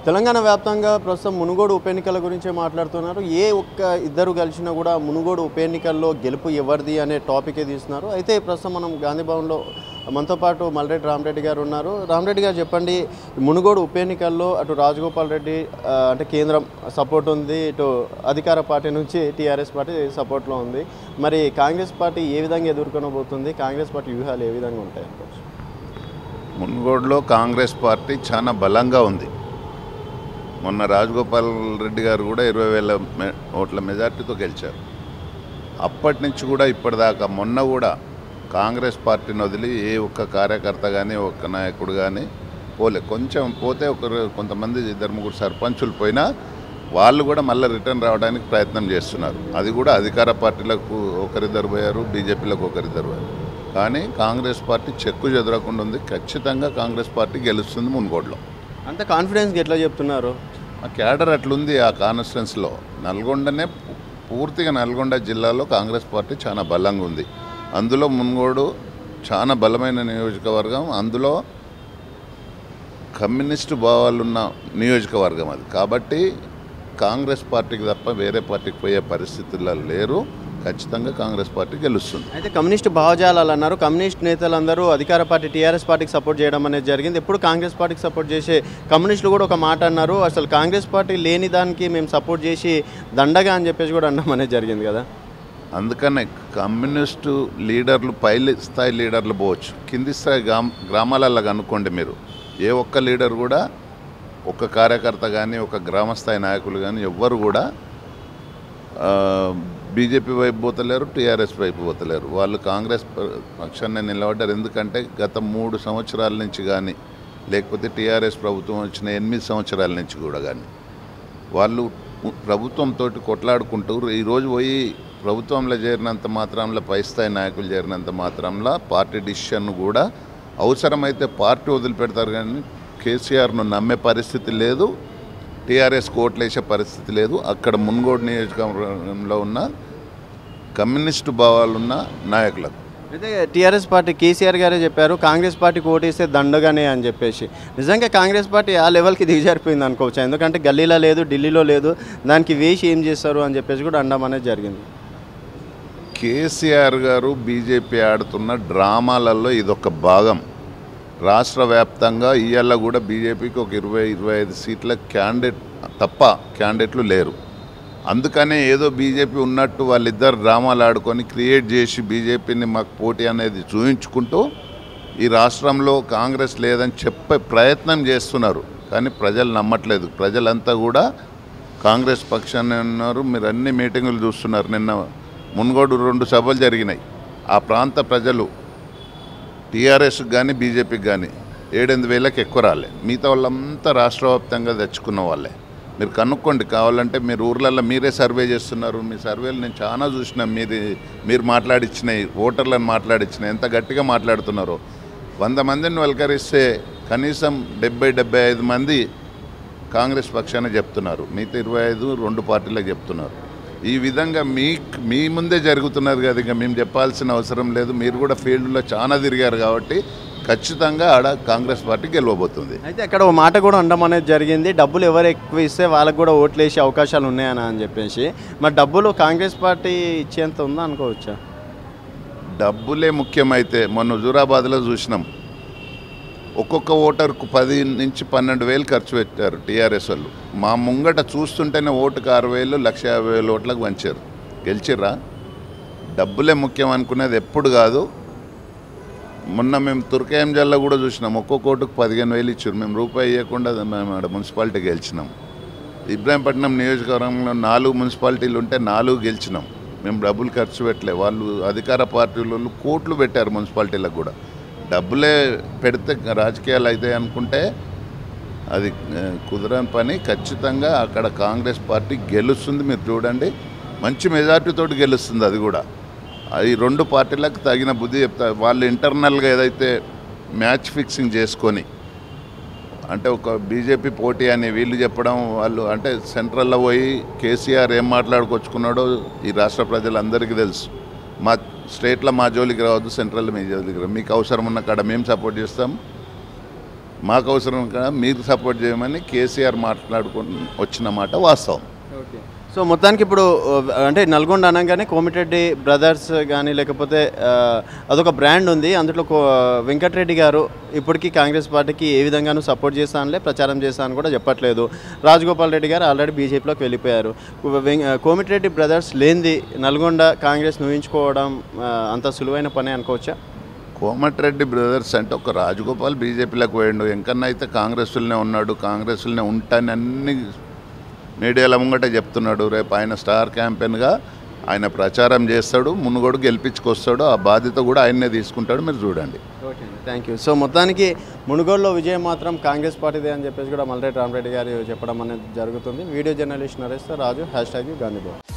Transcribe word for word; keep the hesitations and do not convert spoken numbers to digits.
తెలంగాణ వ్యాప్తంగా ప్రస్తుతం మునుగోడు ఉప ఎన్నికల గురించే మాట్లాడుతున్నారు. ఏ ఒక్క ఇద్దరు కలిసినా కూడా మునుగోడు ఉప ఎన్నికల్లో గెలుపు ఎవరిది అనే టాపికే తీస్తున్నారు. అయితే ప్రస్తుతం మనం గాంధీ భవన్లో మనతో పాటు మల్రెడ్డి రామరెడ్డి గారు ఉన్నారు. రామరెడ్డి గారు చెప్పండి, మునుగోడు ఉప ఎన్నికల్లో అటు రాజగోపాల్ రెడ్డి అంటే కేంద్రం సపోర్ట్ ఉంది, ఇటు అధికార పార్టీ నుంచి టీఆర్ఎస్ పార్టీ సపోర్ట్లో ఉంది. మరి కాంగ్రెస్ పార్టీ ఏ విధంగా ఎదుర్కొనబోతుంది? కాంగ్రెస్ పార్టీ వ్యూహాలు ఏ విధంగా ఉంటాయి? మునుగోడులో కాంగ్రెస్ పార్టీ చాలా బలంగా ఉంది. మొన్న రాజగోపాల్ రెడ్డి గారు కూడా ఇరవై వేల ఓట్ల మెజార్టీతో గెలిచారు. అప్పటి నుంచి కూడా ఇప్పటిదాకా మొన్న కూడా కాంగ్రెస్ పార్టీని వదిలి ఏ ఒక్క కార్యకర్త కానీ ఒక్క నాయకుడు కానీ పోలే. కొంచెం పోతే ఒకరు కొంతమంది ఇద్దరు ముగ్గురు సర్పంచులు పోయినా వాళ్ళు కూడా మళ్ళీ రిటర్న్ రావడానికి ప్రయత్నం చేస్తున్నారు. అది కూడా అధికార పార్టీలకు ఒకరిద్దరు పోయారు, బీజేపీలకు ఒకరిద్దరు పోయారు. కానీ కాంగ్రెస్ పార్టీ చెక్కు చెదరకుండా ఉంది. ఖచ్చితంగా కాంగ్రెస్ పార్టీ గెలుస్తుంది మునుగోడులో. అంత కాన్ఫిడెన్స్గా ఎట్లా చెప్తున్నారు? ఆ క్యాడర్ అట్లుంది. ఆ కాన్స్టిట్యున్సీలో నల్గొండనే పూర్తిగా నల్గొండ జిల్లాలో కాంగ్రెస్ పార్టీ చాలా బలంగా ఉంది. అందులో మునుగోడు చాలా బలమైన నియోజకవర్గం. అందులో కమ్యూనిస్టు భావాలున్న నియోజకవర్గం అది. కాబట్టి కాంగ్రెస్ పార్టీకి తప్ప వేరే పార్టీకి పోయే పరిస్థితుల్లో లేరు. ఖచ్చితంగా కాంగ్రెస్ పార్టీ గెలుస్తుంది. అయితే కమ్యూనిస్టు భావజాలాలు అన్నారు. కమ్యూనిస్ట్ నేతలందరూ అధికార పార్టీ టీఆర్ఎస్ పార్టీకి సపోర్ట్ చేయడం అనేది జరిగింది. ఎప్పుడు కాంగ్రెస్ పార్టీకి సపోర్ట్ చేసే కమ్యూనిస్టులు కూడా ఒక మాట అన్నారు, అసలు కాంగ్రెస్ పార్టీ లేని దానికి మేము సపోర్ట్ చేసి దండగా అని చెప్పేసి కూడా అన్నాం అనేది జరిగింది కదా. అందుకనే కమ్యూనిస్టు లీడర్లు పై స్థాయి లీడర్లు పోవచ్చు, కింది స్థాయి గ్రామ గ్రామాలలో కనుక్కోండి మీరు. ఏ ఒక్క లీడర్ కూడా, ఒక కార్యకర్త కానీ ఒక గ్రామ స్థాయి నాయకులు కానీ ఎవ్వరు కూడా బీజేపీ వైపు పోతలేరు, టీఆర్ఎస్ వైపు పోతలేరు. వాళ్ళు కాంగ్రెస్ పక్షాన్ని నిలబడ్డారు. ఎందుకంటే గత మూడు సంవత్సరాల నుంచి కానీ లేకపోతే టీఆర్ఎస్ ప్రభుత్వం వచ్చిన ఎనిమిది సంవత్సరాల నుంచి కూడా కానీ వాళ్ళు ప్రభుత్వంతో కొట్లాడుకుంటూ ఈరోజు పోయి ప్రభుత్వంలో చేరినంత మాత్రంలో పై స్థాయి నాయకులు చేరినంత మాత్రంలో పార్టీ డిసిషన్ కూడా అవసరమైతే పార్టీ వదిలిపెడతారు. కానీ కేసీఆర్ను నమ్మే పరిస్థితి లేదు, టీఆర్ఎస్ ఓట్లేసే పరిస్థితి లేదు. అక్కడ మునుగోడు నియోజకవర్గంలో ఉన్న కమ్యూనిస్టు భావాలున్న నాయకులకు. అయితే టీఆర్ఎస్ పార్టీ కేసీఆర్ గారే చెప్పారు కాంగ్రెస్ పార్టీకి ఓటేస్తే దండగానే అని చెప్పేసి. నిజంగా కాంగ్రెస్ పార్టీ ఆ లెవెల్కి దిగజారిపోయింది అనుకోవచ్చు. ఎందుకంటే గల్లీలో లేదు, ఢిల్లీలో లేదు, దానికి వేసి ఏం చేస్తారు అని చెప్పేసి కూడా అనడం అనేది జరిగింది. కేసీఆర్ గారు బీజేపీ ఆడుతున్న డ్రామాలలో ఇదొక భాగం. రాష్ట్ర వ్యాప్తంగా ఇవాళ కూడా బీజేపీకి ఒక ఇరవై ఇరవై ఐదు సీట్ల క్యాండిడేట్ తప్ప క్యాండిడేట్లు లేరు. అందుకనే ఏదో బీజేపీ ఉన్నట్టు వాళ్ళిద్దరు డ్రామాలు ఆడుకొని క్రియేట్ చేసి బీజేపీని మాకు పోటీ అనేది చూయించుకుంటూ ఈ రాష్ట్రంలో కాంగ్రెస్ లేదని చెప్పే ప్రయత్నం చేస్తున్నారు. కానీ ప్రజలు నమ్మట్లేదు. ప్రజలంతా కూడా కాంగ్రెస్ పక్షాన్ని ఉన్నారు. మీరు అన్ని మీటింగులు చూస్తున్నారు. నిన్న మునుగోడు రెండు సభలు జరిగినాయి. ఆ ప్రాంత ప్రజలు టీఆర్ఎస్కి కానీ బీజేపీకి కానీ ఏడెనిమిది వేలకు ఎక్కువ రాలే. మిగతా వాళ్ళంతా రాష్ట్ర వ్యాప్తంగా తెచ్చుకున్న వాళ్ళే. మీరు కనుక్కోండి, కావాలంటే మీరు ఊర్లలో మీరే సర్వే చేస్తున్నారు. మీ సర్వేలు నేను చాలా చూసినా. మీరు మీరు మాట్లాడించినాయి, ఓటర్లను మాట్లాడించినాయి, ఎంత గట్టిగా మాట్లాడుతున్నారో. వంద మందిని వెలకరిస్తే కనీసం డెబ్బై డెబ్బై ఐదు మంది కాంగ్రెస్ పక్షాన చెప్తున్నారు, మిగతా ఇరవై ఐదు రెండు పార్టీలకు చెప్తున్నారు. ఈ విధంగా మీ మీ ముందే జరుగుతున్నది కదా, ఇంకా మేము చెప్పాల్సిన అవసరం లేదు. మీరు కూడా ఫీల్డ్లో చాలా తిరిగారు కాబట్టి ఖచ్చితంగా ఆడ కాంగ్రెస్ పార్టీ గెలవబోతుంది. అయితే అక్కడ ఒక మాట కూడా అనడం అనేది జరిగింది, డబ్బులు ఎవరు ఎక్కువ ఇస్తే వాళ్ళకు కూడా ఓట్లు వేసే అవకాశాలు ఉన్నాయని అని చెప్పేసి. మరి డబ్బులు కాంగ్రెస్ పార్టీ ఇచ్చేంత ఉందా అనుకోవచ్చా? డబ్బులే ముఖ్యమైతే మొన్న హుజూరాబాద్లో చూసినాం, ఒక్కొక్క ఓటర్కు పది నుంచి పన్నెండు వేలు ఖర్చు పెట్టారు టీఆర్ఎస్ వాళ్ళు. మా ముంగట చూస్తుంటేనే ఓటుకు ఆరు వేలు లక్ష యాభై వేలు ఓట్లకు వంచారు. గెలిచిర్రా? డబ్బులే ముఖ్యం అనుకునేది ఎప్పుడు కాదు. మొన్న మేము తుర్కేయంజల్లో కూడా చూసినాం, ఒక్కొక్క ఓటుకు పదిహేను వేలు ఇచ్చారు. మేము రూపాయి ఇవ్వకుండా మేము ఆడ మున్సిపాలిటీ గెలిచినాం. ఇబ్రాహీంపట్నం నియోజకవర్గంలో నాలుగు మున్సిపాలిటీలు ఉంటే నాలుగు గెలిచినాం. మేము డబ్బులు ఖర్చు పెట్టలే. వాళ్ళు అధికార పార్టీలు కోట్లు పెట్టారు మున్సిపాలిటీలకు కూడా. డబ్బులే పెడితే రాజకీయాలు అవుతాయి అనుకుంటే అది కుదరని పని. ఖచ్చితంగా అక్కడ కాంగ్రెస్ పార్టీ గెలుస్తుంది. మీరు చూడండి, మంచి మెజార్టీతో గెలుస్తుంది. అది కూడా ఈ రెండు పార్టీలకు తగిన బుద్ధి చెప్తారు. వాళ్ళు ఇంటర్నల్గా ఏదైతే మ్యాచ్ ఫిక్సింగ్ చేసుకొని, అంటే ఒక బీజేపీ పోటీ అని వీళ్ళు చెప్పడం, వాళ్ళు అంటే సెంట్రల్లో పోయి కేసీఆర్ ఏం మాట్లాడుకొచ్చుకున్నాడో ఈ రాష్ట్ర ప్రజలందరికీ తెలుసు. మా స్టేట్లో మా జోలికి రావద్దు, సెంట్రల్లో మీ జోలికి రావద్దు, మీకు అవసరం ఉన్న కాడ మేము సపోర్ట్ చేస్తాం, మాకు అవసరం కదా మీకు సపోర్ట్ చేయమని కేసీఆర్ మాట్లాడుకుని వచ్చిన మాట వాస్తవం. ఓకే. సో మొత్తానికి ఇప్పుడు అంటే నల్గొండ అనగానే కోమిటిరెడ్డి బ్రదర్స్ కానీ లేకపోతే అదొక బ్రాండ్ ఉంది, అందులో వెంకటరెడ్డి గారు ఇప్పటికీ కాంగ్రెస్ పార్టీకి ఏ విధంగానూ సపోర్ట్ చేస్తానులే ప్రచారం చేస్తానని కూడా చెప్పట్లేదు. రాజగోపాల్ రెడ్డి గారు ఆల్రెడీ బీజేపీలోకి వెళ్ళిపోయారు. కోమిటిరెడ్డి బ్రదర్స్ లేనిది నల్గొండ కాంగ్రెస్ ఊహించుకోవడం అంత సులువైన పని అనుకోవచ్చా? కోమటిరెడ్డి బ్రదర్స్ అంటే ఒక రాజగోపాల్ బీజేపీలోకి పోయిండు, ఎంకన్నా అయితే కాంగ్రెస్లోనే ఉన్నాడు, కాంగ్రెస్లోనే ఉంటానని అన్ని మీడియాల ముంగట చెప్తున్నాడు. రేపు ఆయన స్టార్ క్యాంపెయిన్గా ఆయన ప్రచారం చేస్తాడు, మునుగోడు గెలిపించుకొస్తాడు, ఆ బాధ్యత కూడా ఆయన్నే తీసుకుంటాడు, మీరు చూడండి. Okay, thank you. సో మొత్తానికి మునుగోడులో విజయం మాత్రం కాంగ్రెస్ పార్టీదే అని చెప్పేసి కూడా మల్రెడ్డి రామరెడ్డి గారు చెప్పడం అనేది జరుగుతుంది. Video journalist Naresh Raju, hashtag Gandhi Bhavan.